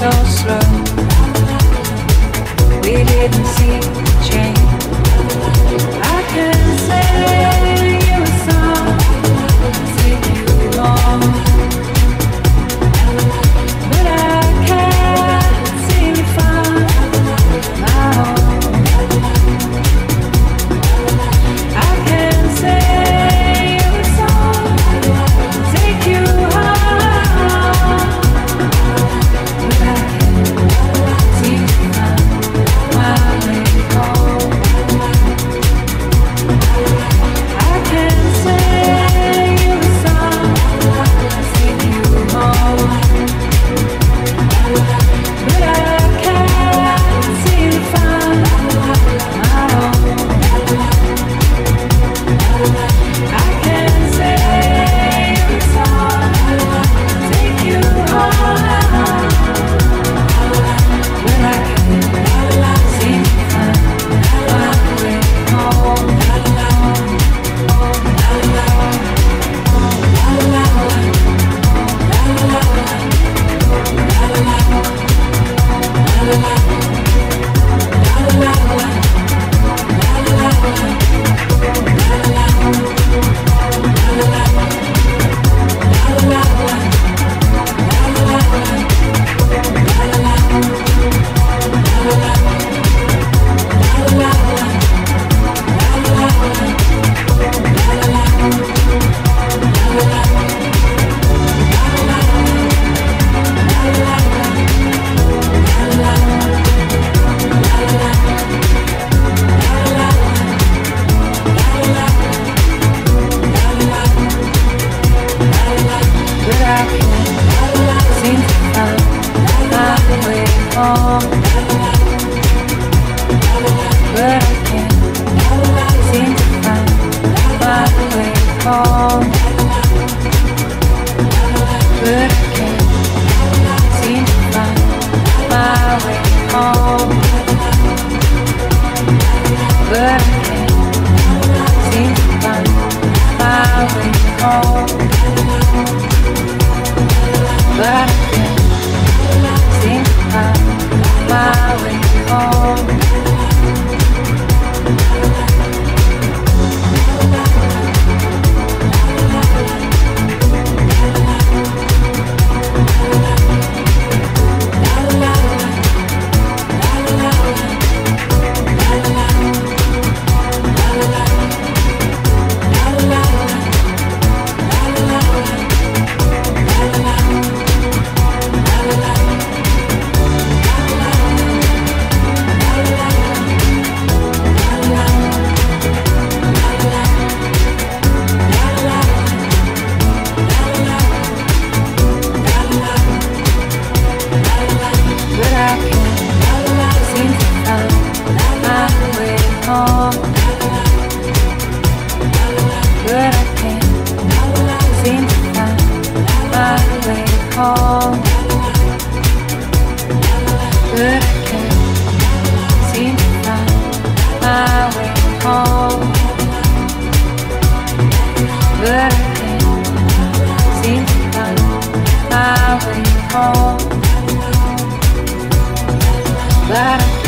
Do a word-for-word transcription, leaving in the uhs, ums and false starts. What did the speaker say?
so slow. We didn't see change. I can sing you a song, take you home, but I can't seem to find my home. I can sing you a song, take you home, but I can't seem to find my way home. I can sing you a song, take you home, but I can't seem to find my home. I can sing you a song, take you home, but I can't seem to find my way home. But I can't seem to find my way home. But I can't seem to find my way home. But I can't seem to find my way home. But I can't seem to find my way home. But I can't seem to find my way home. But I can't seem to find my way home. But I can't seem to find my way home. But I can't seem to find my way home. But I can't seem to find my way home. But I